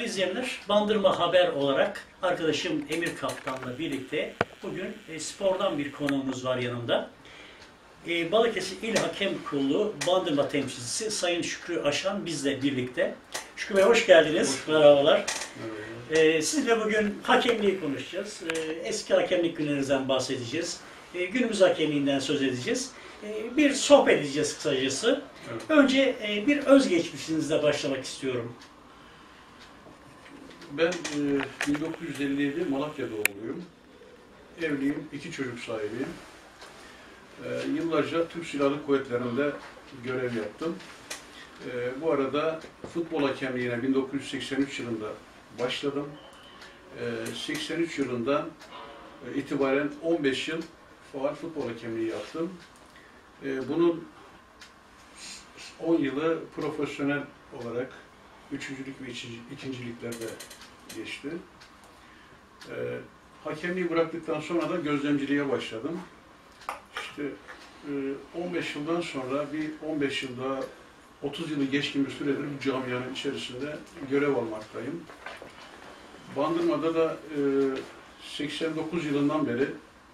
Değerli izleyenler, Bandırma Haber olarak arkadaşım Emir Kaptan'la birlikte bugün spordan bir konuğumuz var yanımda. Balıkesir İl Hakem Kurulu Bandırma temsilcisi Sayın Şükrü Aşan bizle birlikte. Şükrü Bey hoş geldiniz. Merhabalar. Sizinle bugün hakemliği konuşacağız. Eski hakemlik günlerinizden bahsedeceğiz. Günümüz hakemliğinden söz edeceğiz. Bir sohbet edeceğiz kısacası. Evet. Önce bir özgeçmişinizle başlamak istiyorum. Ben 1957 Malatya doğumluyum. Evliyim, 2 çocuk sahibiyim. Yıllarca Türk Silahlı Kuvvetleri'nde görev yaptım. Bu arada futbol hakemliğine 1983 yılında başladım. 83 yılından itibaren 15 yıl faal futbol hakemliği yaptım. Bunun 10 yılı profesyonel olarak üçüncülük ve ikinciliklerde geçti. Hakemliği bıraktıktan sonra da gözlemciliğe başladım. İşte 15 yıldan sonra bir 15 yılda 30 yılı geçkin bir süredir bu camianın içerisinde görev almaktayım. Bandırma'da da 89 yılından beri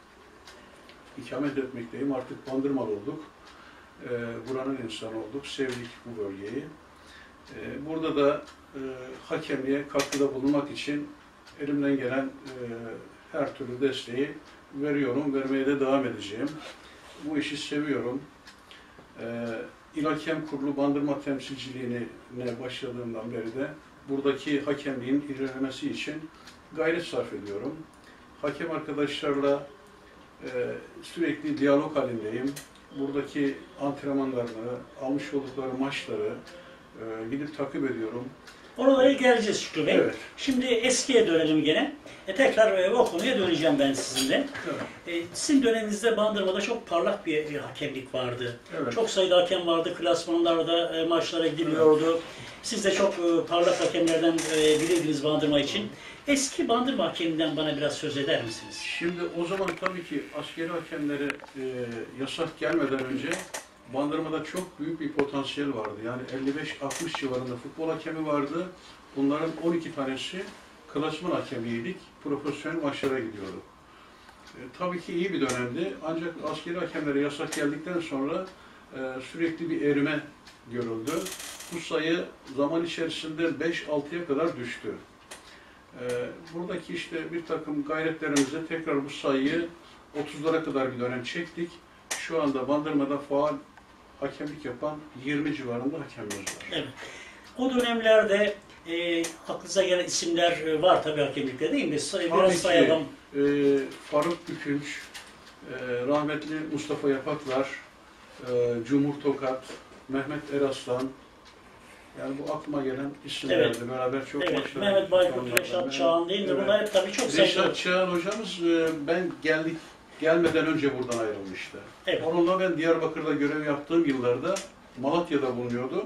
ikamet etmekteyim. Artık Bandırmalı olduk. Buranın insanı olduk. Sevdik bu bölgeyi. Burada da hakemliğe katkıda bulunmak için elimden gelen her türlü desteği veriyorum. Vermeye de devam edeceğim. Bu işi seviyorum. İl Hakem Kurulu Bandırma temsilciliğine başladığımdan beri de buradaki hakemliğin ilerlemesi için gayret sarf ediyorum. Hakem arkadaşlarla sürekli diyalog halindeyim. Buradaki antrenmanlarını, almış oldukları maçları gidip takip ediyorum. Oralara geleceğiz Şükrü Bey. Evet. Şimdi eskiye dönelim gene. Tekrar o konuya döneceğim ben sizinle. Evet. Sizin döneminizde Bandırma'da çok parlak bir hakemlik vardı. Evet. Çok sayıda hakem vardı, klasmanlarda maçlara gidiliyordu. Evet. Siz de çok parlak hakemlerden biriydiniz Bandırma için. Eski Bandırma hakeminden bana biraz söz eder misiniz? Şimdi o zaman tabii ki askeri hakemlere yasak gelmeden önce Bandırma'da çok büyük bir potansiyel vardı. Yani 55-60 civarında futbol hakemi vardı. Bunların 12 tanesi klasman hakemiydik. Profesyonel maçlara gidiyorduk. Tabii ki iyi bir dönemdi. Ancak askeri hakemlere yasak geldikten sonra sürekli bir erime görüldü. Bu sayı zaman içerisinde 5-6'ya kadar düştü. Buradaki işte bir takım gayretlerimizle tekrar bu sayıyı 30'lara kadar bir dönem çektik. Şu anda Bandırma'da faal hakemlik yapan 20 civarında hakemimiz var. Evet. O dönemlerde aklınıza gelen isimler var tabii hakemlikte değil mi? Biraz sayalım. Faruk Bükünç, rahmetli Mustafa Yapaklar, Cumhur Tokat, Mehmet Eraslan, yani bu aklıma gelen isimlerle evet. Beraber çok maçlar. Mehmet Baykut, Reşat Çağan değil mi? Evet. Bunlar hep tabii çok sayıda. Reşat Çağan hocamız ben gelmeden önce buradan ayrılmıştı. Evet. Onunla ben Diyarbakır'da görev yaptığım yıllarda Malatya'da bulunuyordu.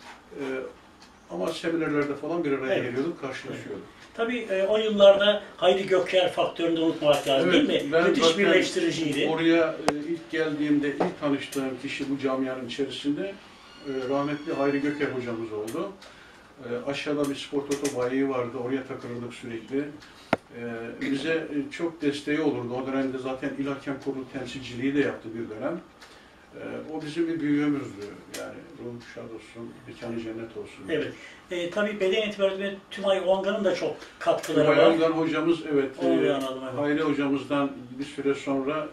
Ama seminerlerde falan bir araya geliyorduk, karşılaşıyorduk. Evet. Tabii o yıllarda Hayri Göker faktörünü de unutmamak lazım evet, değil mi? Müthiş birleştiriciydi. Oraya ilk geldiğimde ilk tanıştığım kişi bu camianın içerisinde rahmetli Hayri Göker hocamız oldu. Aşağıda bir spor toto bayi vardı, oraya takılırdık sürekli. Bize çok desteği olurdu. O dönemde zaten İl Hakem Kurulu temsilciliği de yaptı bir dönem. O bizim bir büyüğümüzdü. Yani ruhu şad olsun, mekanı cennet olsun. Evet. Tabii beden itibariyle Tümay Ongan'ın da çok katkıları var. Tümay Ongan hocamız, evet. Hayri hocamızdan bir süre sonra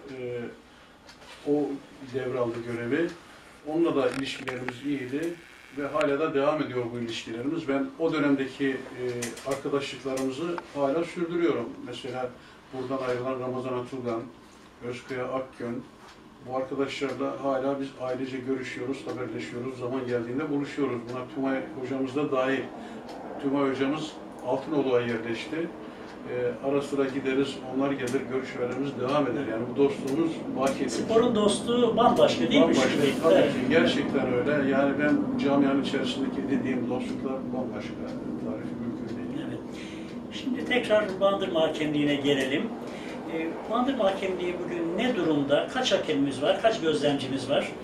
o devraldı görevi. Onunla da ilişkilerimiz iyiydi ve hala da devam ediyor bu ilişkilerimiz. Ben o dönemdeki arkadaşlıklarımızı hala sürdürüyorum. Mesela buradan ayrılan Ramazan Atılgan, Özkaya Akgön, bu arkadaşlarla hala biz ailece görüşüyoruz, haberleşiyoruz, zaman geldiğinde buluşuyoruz. Buna Tümay hocamız da dahil. Tümay hocamız Altınoğlu'ya yerleşti. Ara sıra gideriz, onlar gelir, görüşmelerimiz devam eder. Yani bu dostluğumuz baki. Sporun dostluğu bambaşka değil mi? Bambaşka, tabii ki. Gerçekten öyle. Yani ben camianın içerisindeki dediğim dostluklar bambaşka. Tarifi mümkün değil. Evet. Şimdi tekrar Bandırma hakemliğine gelelim. Bandırma hakemliği bugün ne durumda? Kaç hakemimiz var? Kaç gözlemcimiz var?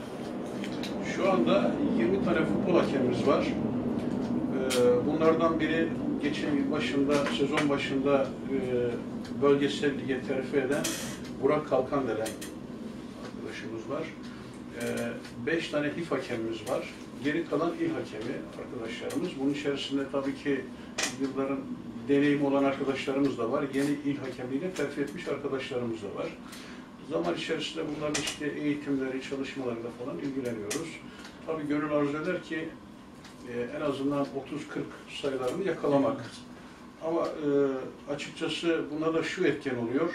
Şu anda 20 tane futbol hakemimiz var. Bunlardan biri geçen yıl başında, sezon başında bölgesel lige terfi eden Burak Kalkan denen arkadaşımız var. 5 tane HİF hakemimiz var. Geri kalan il hakemi arkadaşlarımız. Bunun içerisinde tabii ki yılların deneyimi olan arkadaşlarımız da var. Yeni il hakemliğine terfi etmiş arkadaşlarımız da var. Zaman içerisinde bunların işte eğitimleri, çalışmalarıyla falan ilgileniyoruz. Tabii gönül arzu eder ki en azından 30-40 sayılarını yakalamak. Ama açıkçası buna da şu etken oluyor.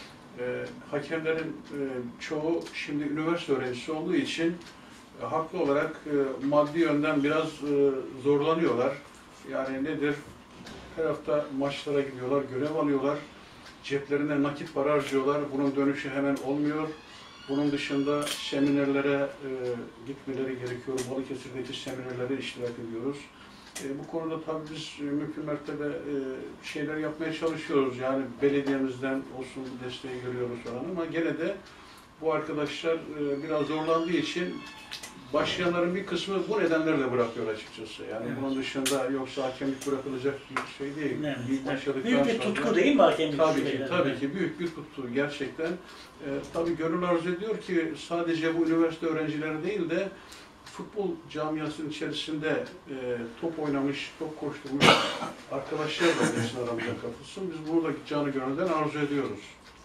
Hakemlerin çoğu şimdi üniversite öğrencisi olduğu için haklı olarak maddi yönden biraz zorlanıyorlar. Yani nedir? Her hafta maçlara gidiyorlar, görev alıyorlar. Ceplerine nakit para harcıyorlar. Bunun dönüşü hemen olmuyor. Bunun dışında seminerlere gitmeleri gerekiyor. Balıkesir'deki seminerlere iştirak ediyoruz. Bu konuda tabii biz mümkün mertebe şeyler yapmaya çalışıyoruz. Yani belediyemizden olsun desteği görüyoruz falan ama gene de bu arkadaşlar biraz zorlandığı için başlayanların bir kısmı bu nedenlerle bırakıyor açıkçası. Yani evet. Bunun dışında yoksa hakemlik bırakılacak bir şey değil. Evet. Başladıktan Büyük bir sonra, tutku değil mi hakemlik? tabii ki büyük bir tutku gerçekten. Tabii gönül arzu ediyor ki sadece bu üniversite öğrencileri değil de futbol camiasının içerisinde top oynamış, top koşturmuş arkadaşlar da gelsin aramıza katılsın. Biz bunu da canı gönülden arzu ediyoruz.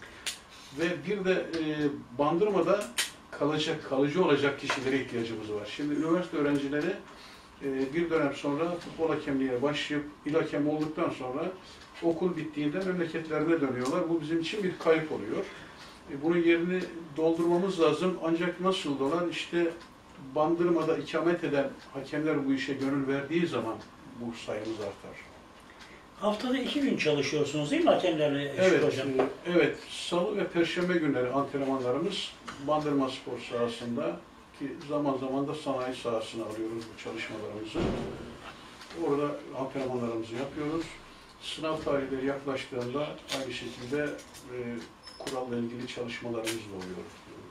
Ve bir de Bandırma'da kalıcı olacak kişilere ihtiyacımız var. Şimdi üniversite öğrencileri bir dönem sonra futbol hakemliğine başlayıp il hakemi olduktan sonra okul bittiğinde memleketlerine dönüyorlar. Bu bizim için bir kayıp oluyor. Bunun yerini doldurmamız lazım. Ancak nasıl dolar? İşte Bandırma'da ikamet eden hakemler bu işe gönül verdiği zaman bu sayımız artar. Haftada 2 gün çalışıyorsunuz değil mi hakemlerle Evet, hocam? evet. Salı ve Perşembe günleri antrenmanlarımız Bandırma Spor sahasında ki zaman zaman da sanayi sahasına alıyoruz bu çalışmalarımızı. Orada antrenmanlarımızı yapıyoruz. Sınav tarihleri yaklaştığında aynı şekilde kuralla ilgili çalışmalarımız da oluyor.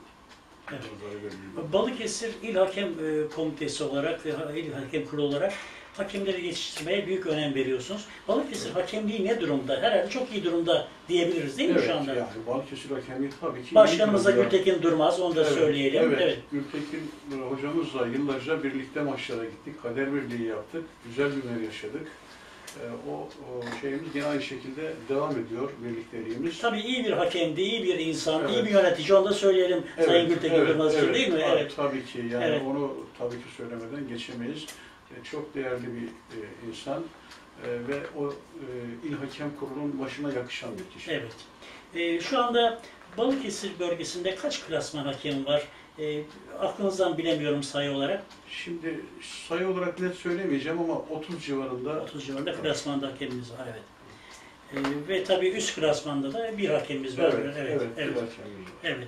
Evet. Balıkesir İl Hakem Komitesi olarak, İl Hakem Kurulu olarak hakemleri yetiştirmeye büyük önem veriyorsunuz. Balıkesir hakemliği ne durumda? Herhalde çok iyi durumda diyebiliriz değil mi şu anda? Evet, yani Balıkesir hakemliği tabii ki... Başkanımız da Gültekin Durmaz, onu da söyleyelim. Evet, Gültekin hocamızla yıllarca birlikte maçlara gittik, kader birliği yaptık, güzel günler yaşadık. O şeyimiz yine aynı şekilde devam ediyor, birlikteliğimiz. Tabii iyi bir hakemdi, iyi bir insan, evet. iyi bir yönetici, onu da söyleyelim Sayın Gültekin Durmaz için değil mi? Evet. Tabii ki, yani evet. Onu tabii ki söylemeden geçemeyiz. Çok değerli bir insan ve o İl Hakem Kurulu'nun başına yakışan bir kişi. Evet. Şu anda Balıkesir bölgesinde kaç klasman hakem var? Aklınızdan bilemiyorum sayı olarak. Şimdi sayı olarak net söylemeyeceğim ama 30 civarında. 30 civarında klasmanda hakemimiz var, evet. Ve tabii üst klasmanda da bir hakemimiz var. Evet.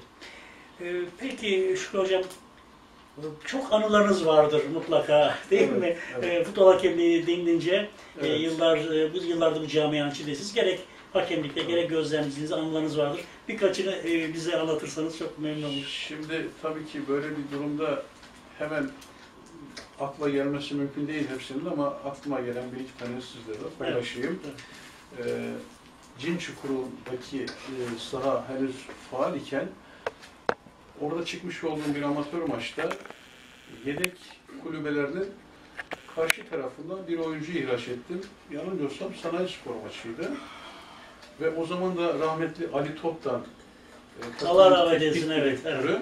Peki Şükrü Hocam, çok anılarınız vardır mutlaka değil mi? Evet. Futbol hakemliği denilince bu yıllardır bu camianın içindesiniz. Gerek hakemlikte gerek gözlemciliğiniz, anılarınız vardır. Birkaçını bize anlatırsanız çok memnun olurum. Şimdi tabii ki böyle bir durumda hemen akla gelmesi mümkün değil hepsinin ama aklıma gelen bir iki tane sizlerle paylaşayım. Evet. Cin Çukuru'ndaki saha henüz faal iken orada çıkmış olduğum bir amatör maçta yedek kulübelerinin karşı tarafından bir oyuncu ihraç ettim. Yanılmıyorsam Sanayi Spor maçıydı. Ve o zaman da rahmetli Ali Top'tan Allah rahmet eylesin, evet.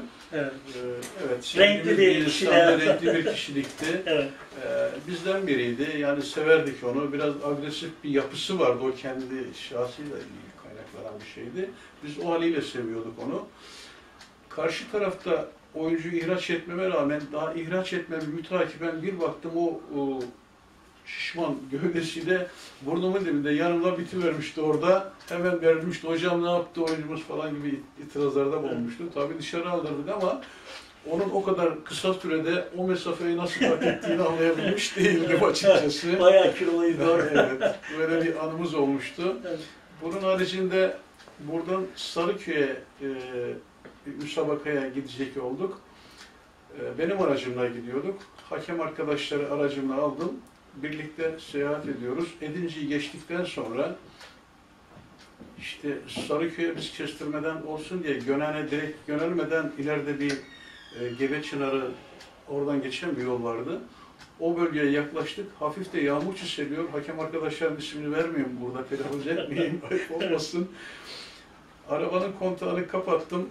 Renkli bir kişiler. Renkli bir kişilikti. Evet. Bizden biriydi. Yani severdik onu. Biraz agresif bir yapısı vardı. O kendi şahsıyla ilgili kaynaklanan bir şeydi. Biz o haliyle seviyorduk onu. Karşı tarafta oyuncu ihraç etmeme rağmen daha ihraç etmemi mütakiben bir baktım o şişman gövdesiyle burnumun dibinde yanımda bitivermişti orada. Hemen verilmişti. Hocam ne yaptı oyuncumuz falan gibi itirazlarda bulunmuştu. Tabii dışarı aldırdık ama onun o kadar kısa sürede o mesafeyi nasıl kat ettiğini anlayabilmiş değildim açıkçası. Bayağı kiloluydu. Evet. Böyle bir anımız olmuştu. Evet. Bunun haricinde buradan Sarıköy'e müsabakaya gidecek olduk. Benim aracımla gidiyorduk. Hakem arkadaşları aracımla aldım. birlikte seyahat ediyoruz. Edinci'yi geçtikten sonra işte Sarıköy'e biz kestirmeden olsun diye Gönen'e direkt yönelmeden ileride bir Gebeçınarı oradan geçen bir yol vardı. O bölgeye yaklaştık. Hafif de yağmur çiseliyor. Hakem arkadaşların ismini vermeyeyim burada, telaffuz etmeyeyim, ayıp olmasın. Arabanın kontağını kapattım.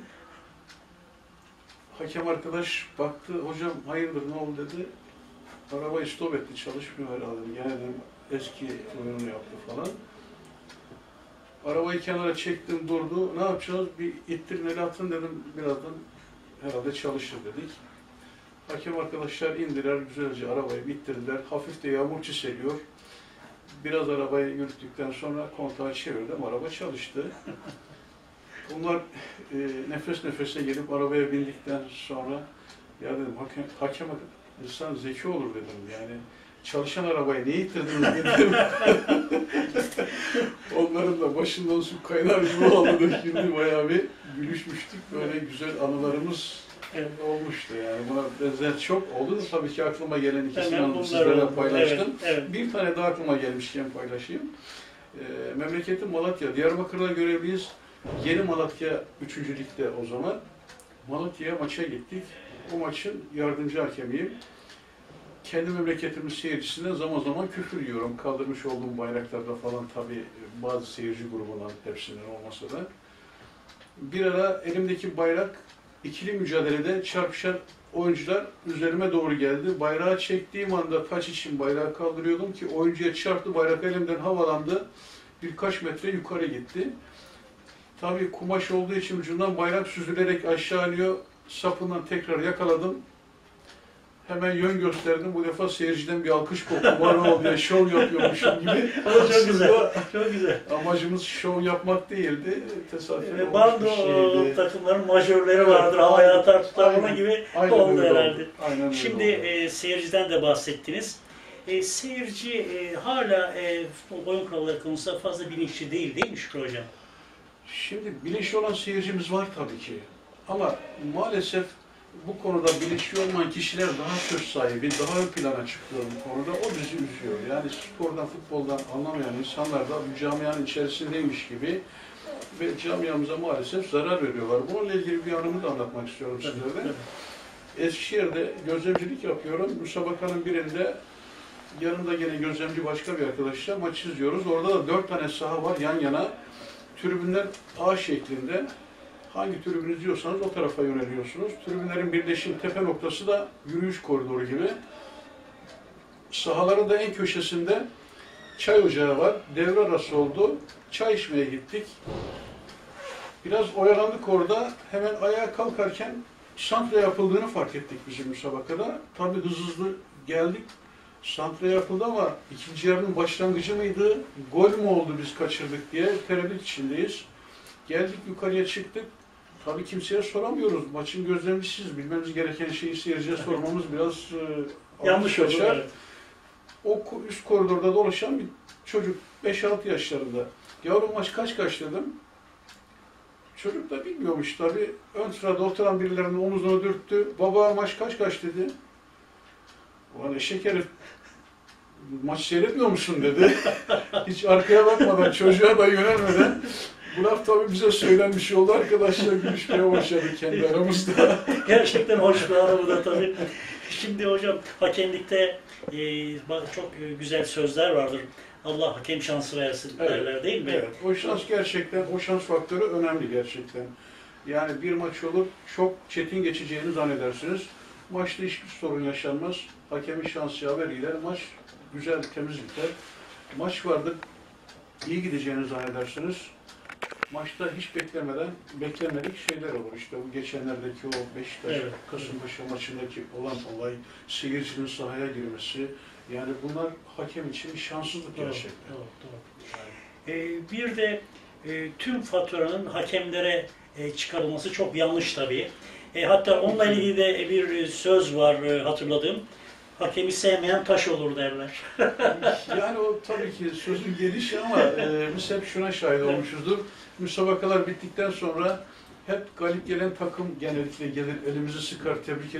Hakem arkadaş baktı, hocam hayırdır ne oldu dedi. Arabayı stop etti, çalışmıyor herhalde. Gene dedim, eski oyununu yaptı falan. Arabayı kenara çektim, durdu. Ne yapacağız? Bir ittirin el atın dedim. Birazdan herhalde çalışır dedik. Hakem arkadaşlar indiler, güzelce arabayı bitirdiler. Hafif de yağmur çiseliyor. Biraz arabayı yürüttükten sonra kontağı çevirdim, araba çalıştı. Bunlar nefes nefese gelip arabaya bindikten sonra ya dedim hakem insan zeki olur dedim yani. Çalışan arabayı niye ittirdiniz dedim. Onların da başından su kaynar gibi oldu. Şimdi bayağı bir gülüşmüştük. Böyle güzel anılarımız olmuştu yani. Buna benzer çok oldu da tabii ki aklıma gelen ikisini anı sizlerle paylaştım. Evet. Bir tane daha aklıma gelmişken paylaşayım. Memleketim Malatya. Diyarbakır'da görevliyiz. Yeni Malatya 3. Lig'de o zaman. Malatya'ya maça gittik. O maçın yardımcı hakemiyim. Kendi memleketimin seyircisinden zaman zaman küfür yiyorum. Kaldırmış olduğum bayraklarda falan tabii bazı seyirci grubundan hepsinden olmasa da. Bir ara elimdeki bayrak ikili mücadelede çarpışan oyuncular üzerime doğru geldi. Bayrağı çektiğim anda taç için bayrağı kaldırıyordum ki oyuncuya çarptı. Bayrak elimden havalandı. Birkaç metre yukarı gitti. Tabii kumaş olduğu için ucundan bayrak süzülerek aşağı iniyor. Sapından tekrar yakaladım. Hemen yön gösterdim. Bu defa seyirciden bir alkış koptu. Var ne oldu ya, şov yapıyormuşum gibi. Çok güzel, çok güzel. Amacımız şov yapmak değildi. Tesadüfen bazı takımların majörleri vardır. Havaya atar tutar onun gibi oldu herhalde. Aynen şimdi seyirciden de bahsettiniz. Seyirci hala futbol oyun kuralları konusunda fazla bilinçli değil mi Şükrü Hocam? Şimdi bilinçli olan seyircimiz var tabii ki. Ama maalesef bu konuda bilinçli olmayan kişiler daha söz sahibi, daha ön plana çıkıyor bu konuda. O bizi üzüyor. Yani spordan, futboldan anlamayan insanlar da bu camianın içerisindeymiş gibi ve camiamıza maalesef zarar veriyorlar. Bununla ilgili bir anımı da anlatmak istiyorum sizlere. Eskişehir'de gözlemcilik yapıyorum. Müsabakanın birinde yanımda gene gözlemci başka bir arkadaşla maç izliyoruz. Orada da 4 tane saha var yan yana. Tribünler A şeklinde. Hangi tribünü izliyorsanız o tarafa yöneliyorsunuz. Tribünlerin birleşim tepe noktası da yürüyüş koridoru gibi. Sahaların da en köşesinde çay ocağı var. Devre arası oldu. Çay içmeye gittik. Biraz oyalandık orada. Hemen ayağa kalkarken santra yapıldığını fark ettik bizim müsabakada. Tabii hızlı geldik. Santra yapıldı ama ikinci yarının başlangıcı mıydı? Gol mü oldu biz kaçırdık diye tereddüt içindeyiz. Geldik yukarıya çıktık. Tabii kimseye soramıyoruz. Maçın gözlemcisiyiz. Bilmemiz gereken şeyi seyirciye sormamız biraz yanlış olur. Evet. O üst koridorda dolaşan bir çocuk 5-6 yaşlarında. Yavrum maç kaç dedim. Çocuk da bilmiyormuş tabii. Ön sırada oturan birilerinin omuzuna dürttü. Baba maç kaç dedi. Ulan eşek herif, maç seyretmiyor musun dedi. Hiç arkaya bakmadan, çocuğa da yönelmeden. Bu laf tabii bize söylenmiş oldu. Arkadaşlar gülüşmeye başladık kendi aramızda. Gerçekten hoş bir anı bu da tabii. Şimdi hocam hakemlikte çok güzel sözler vardır. Allah hakem şansı versin derler değil mi? Evet, o şans gerçekten, o şans faktörü önemli gerçekten. Yani bir maç olur, çok çetin geçeceğini zannedersiniz. Maçta hiçbir sorun yaşanmaz. Hakemin şansı yaver gider. Maç güzel, temiz biter. Maç vardır, iyi gideceğini zannedersiniz. Maçta hiç beklenmedik şeyler olur. İşte bu geçenlerdeki o Beşiktaş, Kasımpaşa maçındaki olan olay, seyircinin sahaya girmesi. Yani bunlar hakem için şanssızlık gerçekten. Doğru. Bir de tüm faturanın hakemlere çıkarılması çok yanlış tabii. Hatta onunla ilgili de bir söz var hatırladığım. Hakemi sevmeyen taş olur derler. Yani o tabii ki sözün gelişi ama biz hep şuna şahit olmuşuzdur. Müsabakalar bittikten sonra hep galip gelen takım genellikle gelir, elimizi sıkar, tebrik eder.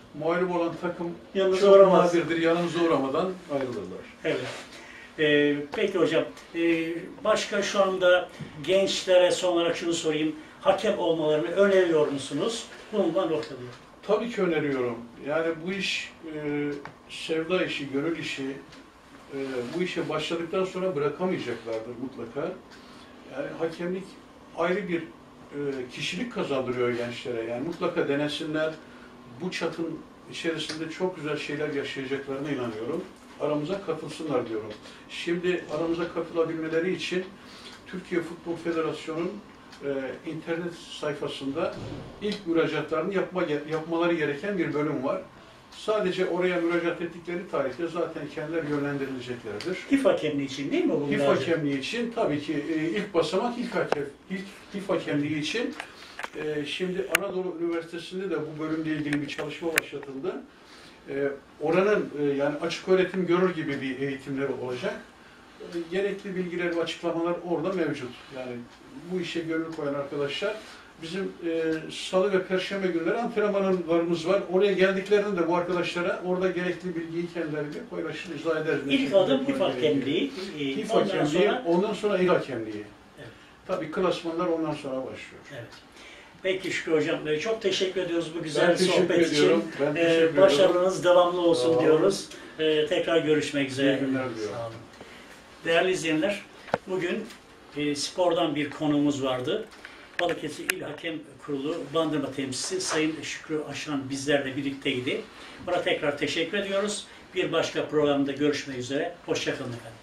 mağlup olan takım Yanınıza çok uğramaz. nadirdir, yanımıza uğramadan ayrılırlar. Evet. Peki hocam, başka şu anda gençlere son olarak şunu sorayım. Hakem olmalarını öneriyor musunuz? Bundan noktalıyor. Tabii ki öneriyorum. Yani bu iş sevda işi, gönül işi. Bu işe başladıktan sonra bırakamayacaklardır mutlaka. Yani hakemlik ayrı bir kişilik kazandırıyor gençlere. Yani mutlaka denesinler. Bu çatın içerisinde çok güzel şeyler yaşayacaklarına inanıyorum. Aramıza katılsınlar diyorum. Şimdi aramıza katılabilmeleri için Türkiye Futbol Federasyonu'nun internet sayfasında ilk müracaatlarını yapmaları gereken bir bölüm var. Sadece oraya müracaat ettikleri tarihte zaten kendileri yönlendirileceklerdir. HİF hakemliği için değil mi bu? HİF hakemliği için tabii ki ilk basamak HİF hakemliği için şimdi Anadolu Üniversitesi'nde de bu bölümle ilgili bir çalışma başlatıldı. Oranın yani açık öğretim görür gibi bir eğitimleri olacak. Gerekli bilgiler ve açıklamalar orada mevcut. Yani bu işe gönül koyan arkadaşlar, bizim salı ve perşembe günleri antrenmanlarımız var. Oraya geldiklerinde de bu arkadaşlara orada gerekli bilgiyi kendileriyle paylaşır, izah ederiz. İlk adım HİF hakemliği. HİF hakemliği, ondan sonra il hakemliği. Evet. Tabii klasmanlar ondan sonra başlıyor. Evet. Peki Şükrü Hocam, çok teşekkür ediyoruz bu güzel Ben teşekkür sohbet ediyorum. için. Ben teşekkür ediyorum. Başarınız devamlı olsun Sağ olun. diyoruz. Tekrar görüşmek üzere. İyi günler diliyorum. Sağ olun. Değerli izleyenler, bugün spordan bir konuğumuz vardı. Balıkesir İl Hakem Kurulu Bandırma Temsilcisi Sayın Şükrü Aşan bizlerle birlikteydi. Ona tekrar teşekkür ediyoruz. Bir başka programda görüşmek üzere. Hoşça kalın efendim.